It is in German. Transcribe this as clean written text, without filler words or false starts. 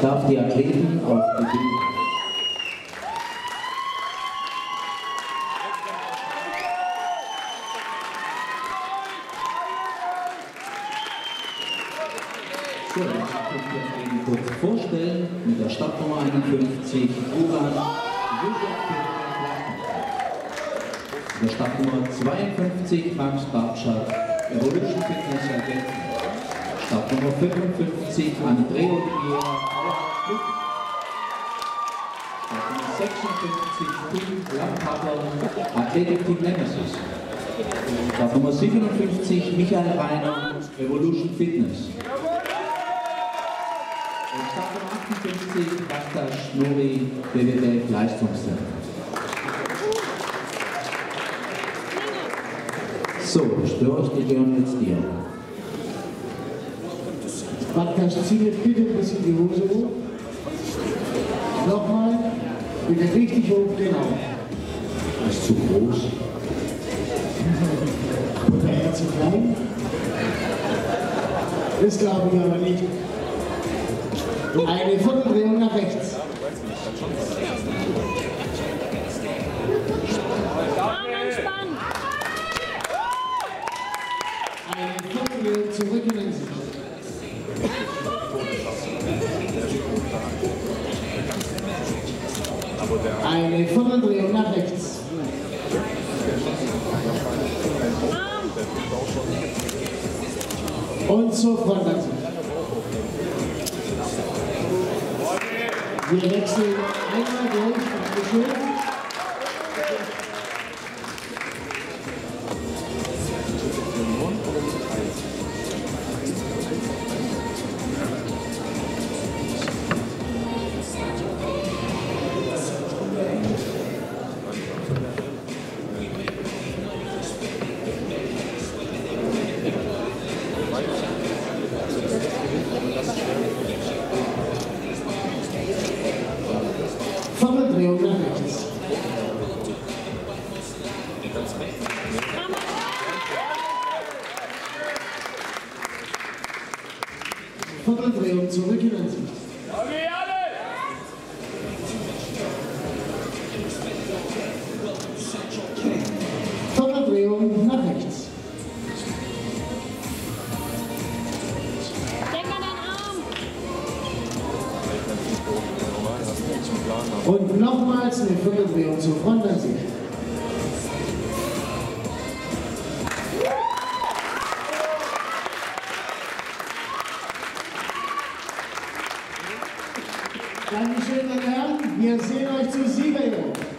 darf die Athleten auf die Bühne. So, ich möchte Ihnen kurz vorstellen, mit der Startnummer 51, Uran der Startnummer 52, Max Bartschak, Evolution Fitness Agent. Startnummer 55, André Oliveira, Startnummer 56, Tim Lampapper, Athletic Team Nemesis. Startnummer 57, Michael Reiner, Evolution Fitness. Und Startnummer 58, Baktash Nuri, BWB Leistungszentrum. So, störe ich dich gerne jetzt dir. Baktash, zieh jetzt bitte ein bisschen die Hose hoch. Nochmal, bitte richtig hoch, genau. Das ist zu groß. Oder eher zu klein? Das glaube ich aber nicht. Eine Vierteldrehung nach rechts. Eine Vierteldrehung zurück in den Sicht. Eine Vierteldrehung nach rechts. Und zur Frontansicht. Wir wechseln einmal durch. Dankeschön. Vierteldrehung nach rechts. Vierteldrehung zurück in Ansicht. Vierteldrehung nach rechts. Und nochmals eine Vierteldrehung zur Frontansicht. Dankeschön, meine Herren. Wir sehen euch zu Sieger.